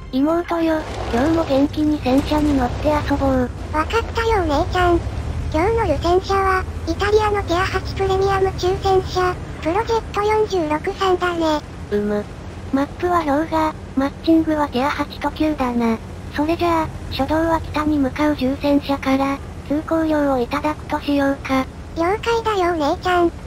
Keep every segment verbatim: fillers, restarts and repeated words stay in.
妹よ、今日も元気に戦車に乗って遊ぼう。 わかったよお姉ちゃん。今日の湯戦車は、イタリアのティアはちプレミアム中戦車、プロジェットよんじゅうろくさんだね。 うむ。マップは氷河、マッチングはティアはちときゅうだな。それじゃあ、初動は北に向かう重戦車から、通行料をいただくとしようか。 了解だよお姉ちゃん。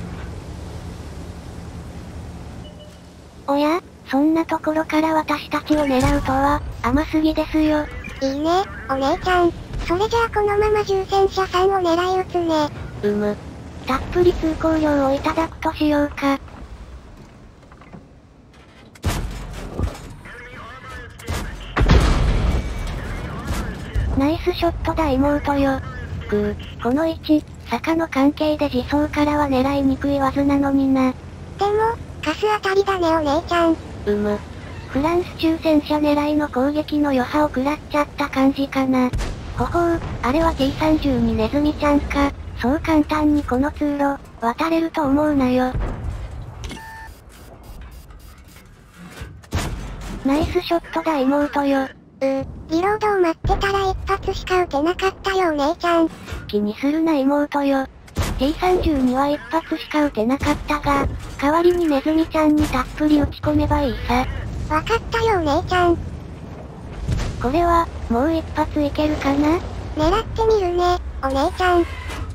おや、そんなところから私たちを狙うとは、甘すぎですよ。 いいね、お姉ちゃん。それじゃあこのまま重戦車さんを狙い撃つね。 うむ。たっぷり通行料をいただくとしようか。ナイスショットだ妹よ。くぅ、この位置、坂の関係で自走からは狙いにくいはずなのにな。 でも、カス当たりだねお姉ちゃん。 うむ。フランス中戦車狙いの攻撃の余波を食らっちゃった感じかな。ほほう、あれは ティーさんじゅうに ネズミちゃんか。そう簡単にこの通路、渡れると思うなよ。ナイスショットだ妹よ。 うー、リロードを待ってたら一発しか撃てなかったよお姉ちゃん。 気にするな妹よ。ティーさんじゅうに は一発しか撃てなかったが、代わりにネズミちゃんにたっぷり撃ち込めばいいさ。 わかったよお姉ちゃん。 これは、もう一発いけるかな？ 狙ってみるね、お姉ちゃん。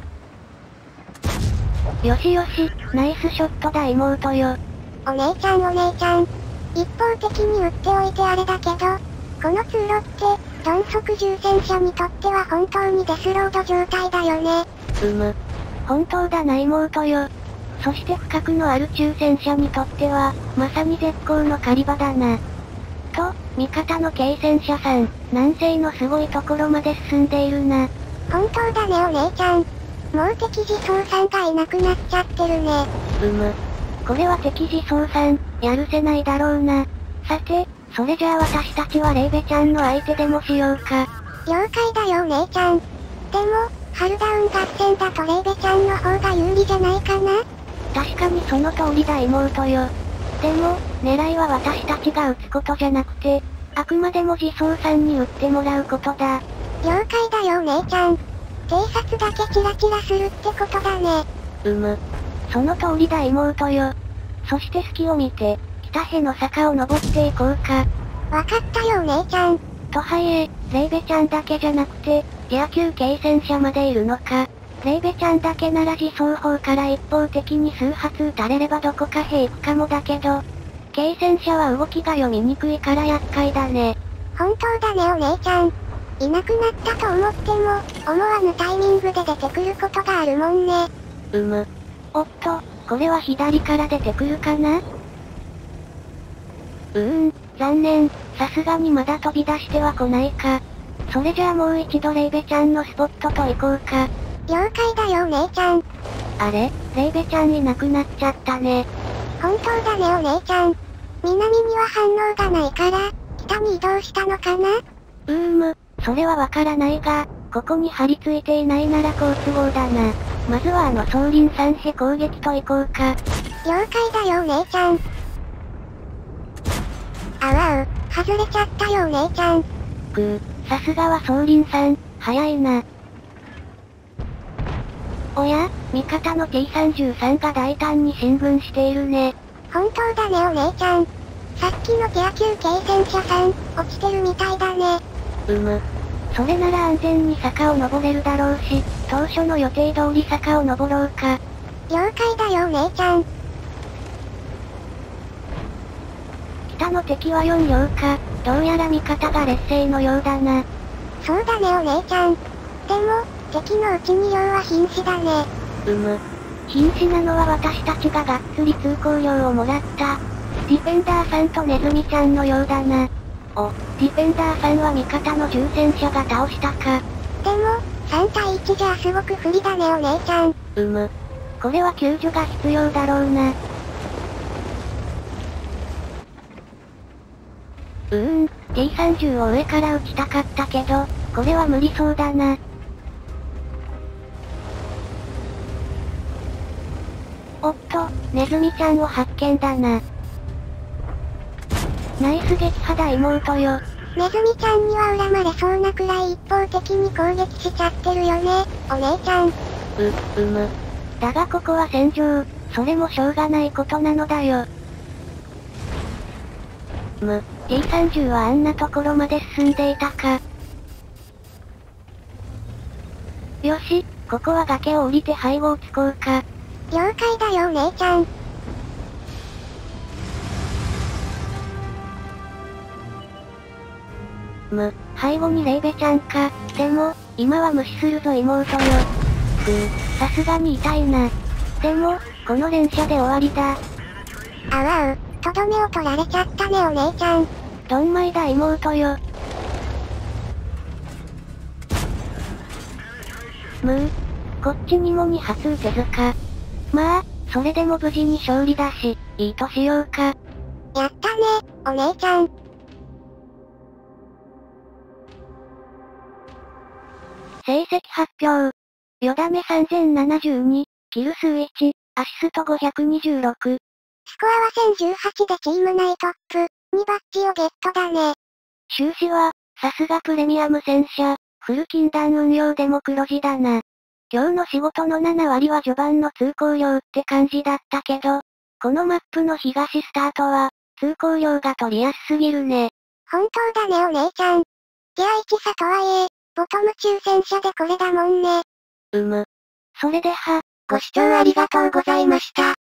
よしよし、ナイスショットだ妹よ。 お姉ちゃんお姉ちゃん。一方的に撃っておいてあれだけど、この通路って、鈍速重戦車にとっては本当にデスロード状態だよね。 うむ。本当だな妹よ。そして負荷のある中戦車にとっては、まさに絶好の狩り場だな。と、味方の軽戦車さん、南西のすごいところまで進んでいるな。 本当だねお姉ちゃん。もう敵自走さんがいなくなっちゃってるね。 うむ。これは敵自走さん、やるせないだろうな。さて、それじゃあ私たちはレイベちゃんの相手でもしようか。 了解だよお姉ちゃん。でも、ハルダウン合戦だとレイベちゃんの方が有利じゃないかな？ 確かにその通りだ妹よ。でも、狙いは私たちが撃つことじゃなくて、あくまでも自走さんに撃ってもらうことだ。 了解だよお姉ちゃん。偵察だけチラチラするってことだね。 うむ。その通りだ妹よ。そして隙を見て、北への坂を登っていこうか。 わかったよお姉ちゃん。 とはいえ、レイベちゃんだけじゃなくて、ティアきゅう軽戦車までいるのか。レイベちゃんだけなら自走砲から一方的に数発撃たれればどこかへ行くかもだけど、軽戦車は動きが読みにくいから厄介だね。 本当だねお姉ちゃん。いなくなったと思っても、思わぬタイミングで出てくることがあるもんね。 うむ。おっと、これは左から出てくるかな？うーん、残念、さすがにまだ飛び出しては来ないか。それじゃあもう一度レイベちゃんのスポットと行こうか。 了解だよお姉ちゃん。 あれ、レイベちゃんいなくなっちゃったね。 本当だねお姉ちゃん。南には反応がないから、北に移動したのかな？ うーむ、それはわからないが、ここに張り付いていないなら好都合だな。まずはあの総林さんへ攻撃と行こうか。 了解だよお姉ちゃん。あわう、外れちゃったよお姉ちゃん。 くぅ、さすがは総林さん、早いな。おや、味方の ティーさんじゅうさん が大胆に進軍しているね。 本当だねお姉ちゃん。さっきのティアきゅう軽戦車さん、落ちてるみたいだね。 うむ。それなら安全に坂を登れるだろうし、当初の予定通り坂を登ろうか。 了解だよお姉ちゃん。 北の敵はよん両か、どうやら味方が劣勢のようだな。 そうだねお姉ちゃん。でも、敵のうちに両は瀕死だね。 うむ。瀕死なのは私たちががっつり通行料をもらった、ディフェンダーさんとネズミちゃんのようだな。お、ディフェンダーさんは味方の重戦車が倒したか。 でも、さん対いちじゃすごく不利だねお姉ちゃん。 うむ。これは救助が必要だろうな。うーん、ティーさんじゅう を上から撃ちたかったけど、これは無理そうだな。おっと、ネズミちゃんを発見だな。 ナイス撃破だ妹よ。 ネズミちゃんには恨まれそうなくらい一方的に攻撃しちゃってるよね、お姉ちゃん。う、 うむ。だがここは戦場、それもしょうがないことなのだよ。む、ティーさんじゅう はあんなところまで進んでいたか。よし、ここは崖を降りて背後をつこうか。 了解だよお姉ちゃん。 む、背後にレイベちゃんか。でも、今は無視するぞ妹よ。ふう、さすがに痛いな。でも、この連射で終わりだ。 あわう、とどめを取られちゃったねお姉ちゃん。 ドンマイだ妹よ。むー、こっちにもに発撃てずか。まあ、それでも無事に勝利だし、いいとしようか。 やったね、お姉ちゃん。 成績発表。よだめさんぜんななじゅうに、キル数いち、アシストごひゃくにじゅうろく。 スコアはせんじゅうはちでチーム内トップ、にバッジをゲットだね。 収支は、さすがプレミアム戦車、フル禁断運用でも黒字だな。今日の仕事のななわりは序盤の通行料って感じだったけど、このマップの東スタートは、通行料が取りやすすぎるね。 本当だねお姉ちゃん。ギアいち差とはいえ、ボトム中戦車でこれだもんね。 うむ。それでは、 ご視聴ありがとうございました。